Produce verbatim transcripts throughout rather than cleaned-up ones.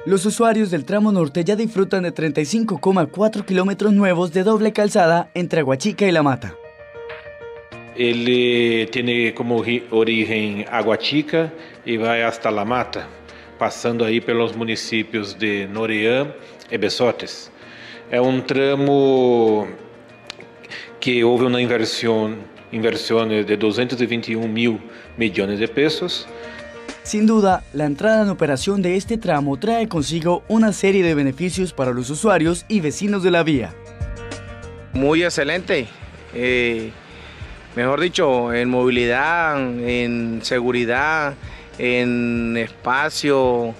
Los usuarios del tramo norte ya disfrutan de treinta y cinco coma cuatro kilómetros nuevos de doble calzada entre Aguachica y La Mata. Ele tem como origem Aguachica e vai hasta La Mata, passando aí pelos municípios de Noreã e Bessotes. É um tramo que houve uma inversão, inversão de doscientos veintiún mil millones de pesos. Sin duda, la entrada en operación de este tramo trae consigo una serie de beneficios para los usuarios y vecinos de la vía. Muy excelente, eh, mejor dicho, en movilidad, en seguridad, en espacio,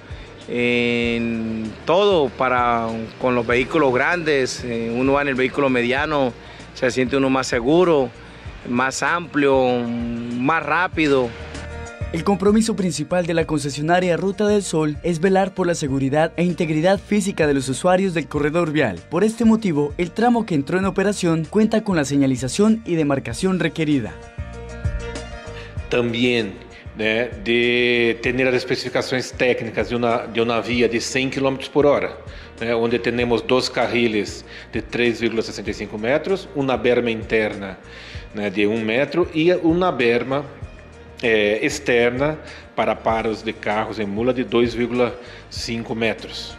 en todo para con los vehículos grandes. Eh, uno va en el vehículo mediano, se siente uno más seguro, más amplio, más rápido. El compromiso principal de la concesionaria Ruta del Sol es velar por la seguridad e integridad física de los usuarios del corredor vial. Por este motivo, el tramo que entró en operación cuenta con la señalización y demarcación requerida. También, né, de ter as especificações técnicas de uma, de uma via de cem quilômetros por hora, né, onde temos dois carriles de três vírgula sessenta e cinco metros, uma berma interna, né, de um metro e uma berma É, externa para paros de carros em mula de dois vírgula cinco metros.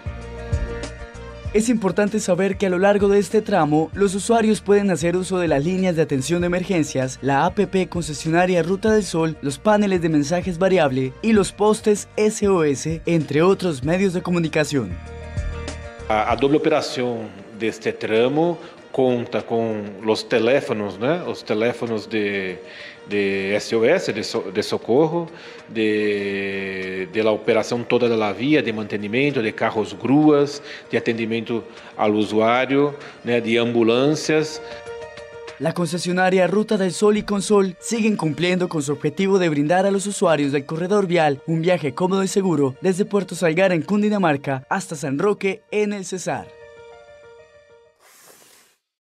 Es importante saber que a lo largo de este tramo, los usuarios pueden hacer uso de las líneas de atención de emergencias, la A P P concesionaria Ruta del Sol, los paneles de mensajes variable y los postes S O S, entre otros medios de comunicación. A, a doble operação deste tramo conta com os teléfonos, né? Os teléfonos de, de S O S, de, so, de socorro, de, de la operação toda da via, de mantenimento, de carros gruas, de atendimento ao usuário, né? De ambulâncias. La concesionaria Ruta del Sol y Consol siguen cumpliendo con su objetivo de brindar a los usuarios del corredor vial un viaje cómodo y seguro desde Puerto Salgar en Cundinamarca hasta San Roque en el Cesar.